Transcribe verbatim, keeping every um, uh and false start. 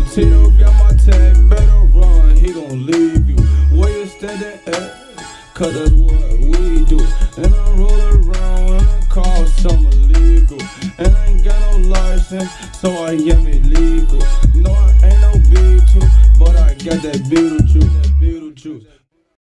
Tito got my tag, better run, he gon' leave you. Where you standing at? Cause that's what we do. And I roll around in a car, some illegal. And I ain't got no license, so I am illegal. No, I ain't no B two, but I got that Beetle